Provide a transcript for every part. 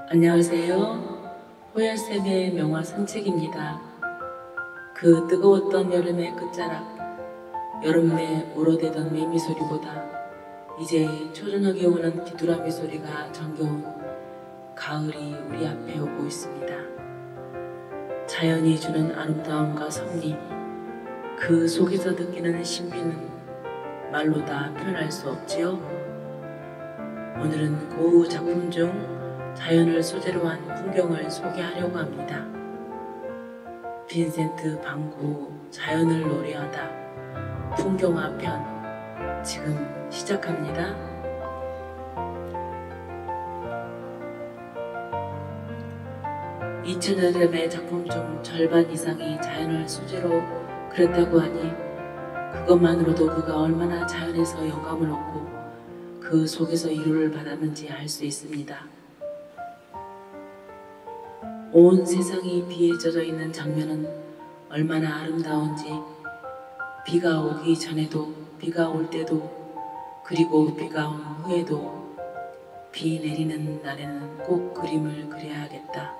안녕하세요. 호야쌤의 명화 산책입니다. 그 뜨거웠던 여름의 끝자락, 여름내 울어대던 매미 소리보다 이제 초저녁에 오는 귀뚜라미 소리가 정겨운 가을이 우리 앞에 오고 있습니다. 자연이 주는 아름다움과 섭리, 그 속에서 느끼는 신비는 말로 다 표현할 수 없지요. 오늘은 고흐 작품 중 자연을 소재로 한 풍경을 소개하려고 합니다. 빈센트 반 고흐 자연을 노래하다 풍경화 편 지금 시작합니다. (2000년의) 작품 중 절반 이상이 자연을 소재로 그렸다고 하니 그것만으로도 그가 얼마나 자연에서 영감을 얻고 그 속에서 위로를 받았는지 알 수 있습니다. 온 세상이 비에 젖어 있는 장면은 얼마나 아름다운지 비가 오기 전에도 비가 올 때도 그리고 비가 온 후에도 비 내리는 날에는 꼭 그림을 그려야겠다.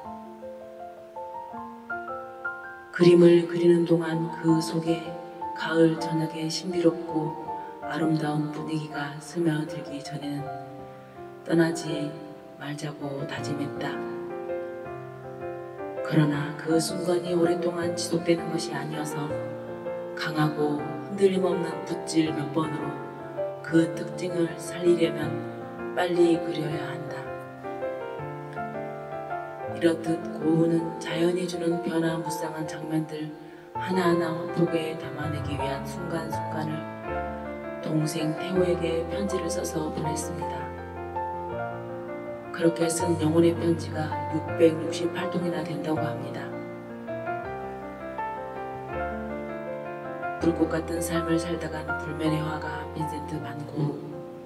그림을 그리는 동안 그 속에 가을 저녁의 신비롭고 아름다운 분위기가 스며들기 전에는 떠나지 말자고 다짐했다. 그러나 그 순간이 오랫동안 지속되는 것이 아니어서 강하고 흔들림 없는 붓질 몇 번으로 그 특징을 살리려면 빨리 그려야 한다. 이렇듯 고흐는 자연이 주는 변화무쌍한 장면들 하나하나 화폭에 담아내기 위한 순간순간을 동생 태호에게 편지를 써서 보냈습니다. 그렇게 쓴 영혼의 편지가 668통이나 된다고 합니다. 불꽃 같은 삶을 살다간 불면의 화가 빈센트 반 고흐.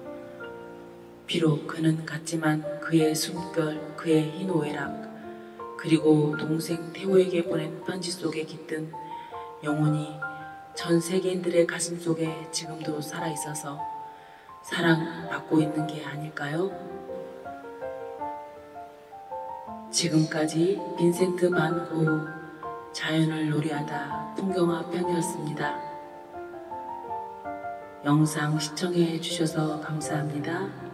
비록 그는 갔지만 그의 숨결, 그의 흰 오해락, 그리고 동생 태호에게 보낸 편지 속에 깃든 영혼이 전 세계인들의 가슴 속에 지금도 살아있어서 사랑받고 있는 게 아닐까요? 지금까지 빈센트 반 고흐 자연을 노래하다 풍경화 편이었습니다. 영상 시청해 주셔서 감사합니다.